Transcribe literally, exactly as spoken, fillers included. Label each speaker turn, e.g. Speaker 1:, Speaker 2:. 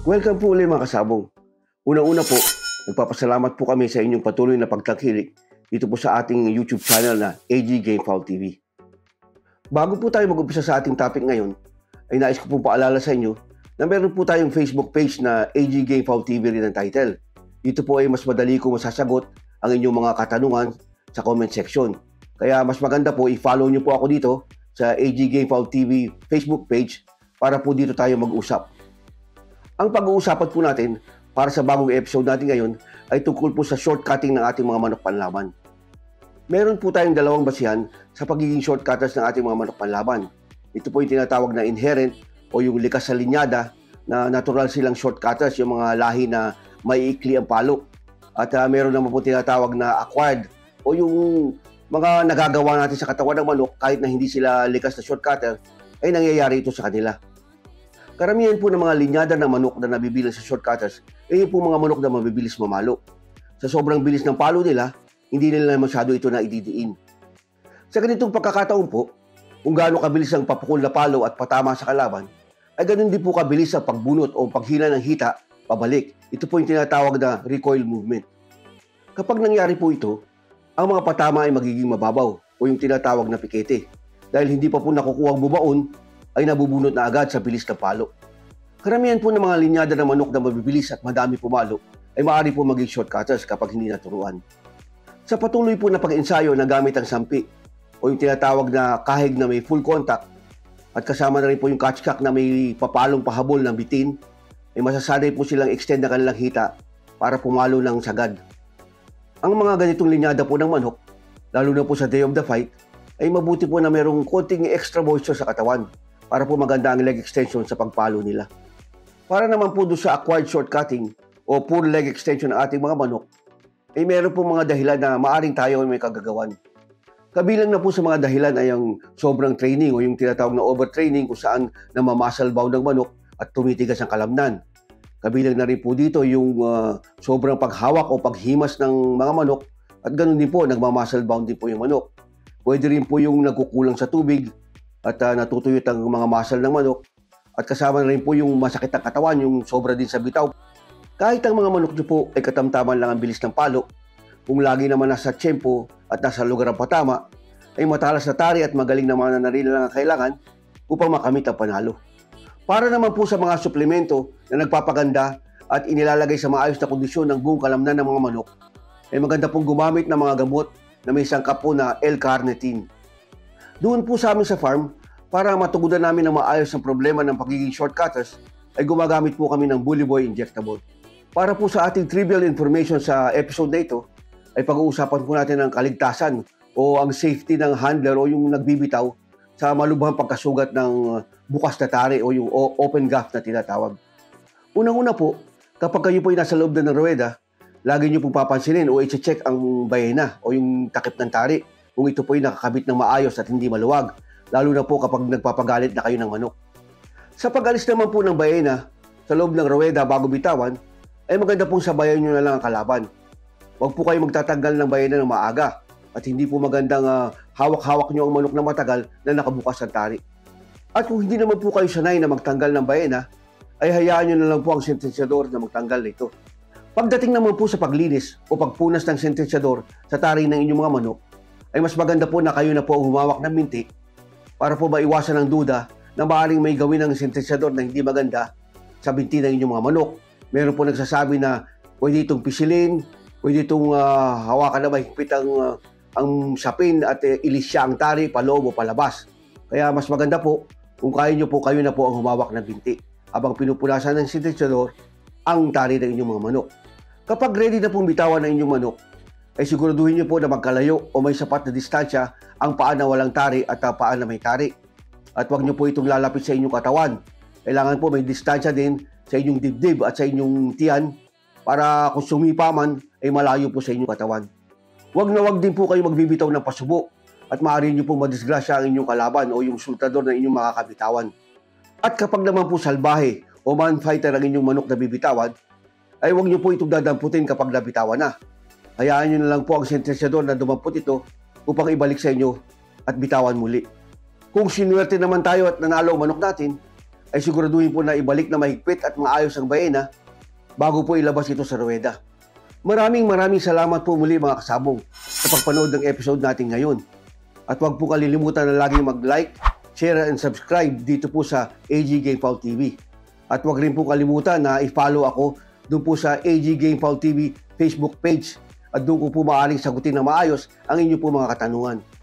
Speaker 1: Welcome po ulit mga kasabong. Unang-una po, nagpapasalamat po kami sa inyong patuloy na pagtangkilik dito po sa ating YouTube channel na A G Gamefowl T V. Bago po tayo mag-umpisa sa ating topic ngayon, ay nais ko po paalala sa inyo na meron po tayong Facebook page na A G Gamefowl T V rin ang title. Dito po ay mas madali ko masasagot ang inyong mga katanungan sa comment section. Kaya mas maganda po i-follow nyo po ako dito sa A G Gamefowl T V Facebook page para po dito tayo mag-usap. Ang pag-uusapan po natin para sa bagong episode natin ngayon ay tungkol po sa shortcutting ng ating mga manok panlaban. Meron po tayong dalawang basihan sa pagiging shortcutters ng ating mga manok panlaban. Ito po yung tinatawag na inherent o yung likas sa linyada na natural silang shortcutters, yung mga lahi na maiikli ang palo. At uh, meron naman po tinatawag na acquired o yung mga nagagawa natin sa katawan ng manok kahit na hindi sila likas na shortcutter ay nangyayari ito sa kanila. Karamihan po ng mga linyada ng manok na nabibilang sa shortcutters ay yung po mga manok na mabibilis mamalo. Sa sobrang bilis ng palo nila, hindi nila masyado ito na ididiin. Sa ganitong pagkakataon po, kung gaano kabilis ang papukol na palo at patama sa kalaban, ay ganun din po kabilis ang pagbunot o paghila ng hita pabalik. Ito po yung tinatawag na recoil movement. Kapag nangyari po ito, ang mga patama ay magiging mababaw o yung tinatawag na pikete. Dahil hindi pa po nakukuha ang bubaon, ay nabubunot na agad sa bilis ng palo. Karamihan po ng mga linyada ng manok na mabibilis at madami pumalo ay maaari po maging shortcutters kapag hindi naturuan. Sa patuloy po na pag-ensayo na gamit ang sampi o yung tinatawag na kahig na may full contact at kasama na rin po yung catchcock na may papalong pahabol ng bitin, ay masasanay po silang extend na kanilang hita para pumalo ng sagad. Ang mga ganitong linyada po ng manok, lalo na po sa day of the fight, ay mabuti po na mayroong konting extra moisture sa katawan para po maganda ang leg extension sa pagpalo nila. Para naman po doon sa acquired shortcutting o poor leg extension ng ating mga manok, ay meron po mga dahilan na maaring tayo ay may kagagawan. Kabilang na po sa mga dahilan ay ang sobrang training o yung tinatawag na overtraining kung saan namamuscle bound ng manok at tumitigas ang kalamnan. Kabilang na rin po dito yung uh, sobrang paghawak o paghimas ng mga manok at ganoon din po, nagmamuscle bound din po yung manok. Pwede rin po yung nagkukulang sa tubig at uh, natutuyot ang mga muscle ng manok at kasama na rin po yung masakit ang katawan, yung sobra din sa bitaw. Kahit ang mga manok nyo po ay katamtaman lang ang bilis ng palo, kung lagi naman nasa tiyempo at nasa lugar ang patama, ay matalas na tari at magaling na mananarili lang ang kailangan upang makamit ang panalo. Para naman po sa mga suplemento na nagpapaganda at inilalagay sa maayos na kondisyon ng buong kalamnan ng mga manok, ay maganda pong gumamit ng mga gamot na may sangkap po na L-carnitine. Doon po sa amin sa farm, para matugudan namin ang maayos ang problema ng pagiging shortcutters, ay gumagamit po kami ng Bully Boy Injectable. Para po sa ating trivial information sa episode na ito, ay pag-uusapan po natin ang kaligtasan o ang safety ng handler o yung nagbibitaw sa malubhang pagkasugat ng bukas na tari o yung open gaff na tinatawag. Unang-una po, kapag kayo po ay nasa loob na ng ruweda, lagi nyo pong papansinin o i-check ang bayena o yung takip ng tari kung ito po ay nakakabit ng maayos at hindi maluwag, lalo na po kapag nagpapagalit na kayo ng manok. Sa pag-alis naman po ng bayena sa loob ng ruweda bago bitawan, ay maganda pong sabayan nyo na lang ang kalaban. Huwag po kayo magtatanggal ng bayena ng maaga at hindi po magandang uh, hawak-hawak nyo ang manok na matagal na nakabukas ang tari. At kung hindi naman po kayo sanay na magtanggal ng bayena, ay hayaan nyo na lang po ang sentensyador na magtanggal nito. Pagdating naman po sa paglinis o pagpunas ng sentensyador sa tari ng inyong mga manok, ay mas maganda po na kayo na po humawak ng minti para po maiwasan ang duda na maaaring may gawin ng sentensyador na hindi maganda sa binti ng inyong mga manok. Meron po nagsasabi na pwede itong pisilin, pwede itong uh, hawakan na mahigpit ang, uh, ang sapin at uh, ilis siya ang tari paloob o palabas. Kaya mas maganda po kung kaya nyo po kayo na po ang humawak ng binti habang pinupunasan ng sentensyador ang tari ng inyong mga manok. Kapag ready na pong bitawan ng inyong manok, ay siguraduhin nyo po na magkalayo o may sapat na distansya ang paa na walang tari at uh, paa na may tari. At huwag nyo po itong lalapit sa inyong katawan. Kailangan po may distansya din sa inyong dibdib at sa inyong tiyan para kung sumipa man ay malayo po sa inyong katawan. Huwag na huwag din po kayo magbibitaw ng pasubo at maaari nyo po madisgrasya ang inyong kalaban o yung sultador na inyong makakabitawan. At kapag naman po salbahe o man-fighter ang inyong manok na bibitawan, ay huwag nyo po itong dadamputin kapag nabitawan na. Hayaan nyo na lang po ang sentensyador na dumampot ito upang ibalik sa inyo at bitawan muli. Kung sinuwerte naman tayo at nanalo ang manok natin, ay siguraduhin po na ibalik na mahigpit at maayos ang baena bago po ilabas ito sa ruweda. Maraming maraming salamat po muli mga kasabong sa pagpanood ng episode natin ngayon. At huwag po kalilimutan na laging mag-like, share and subscribe dito po sa A G Gamefowl T V. At huwag rin po kalimutan na i-follow ako doon po sa A G Gamefowl T V Facebook page at doon ko po maaaring sagutin na maayos ang inyo po mga katanungan.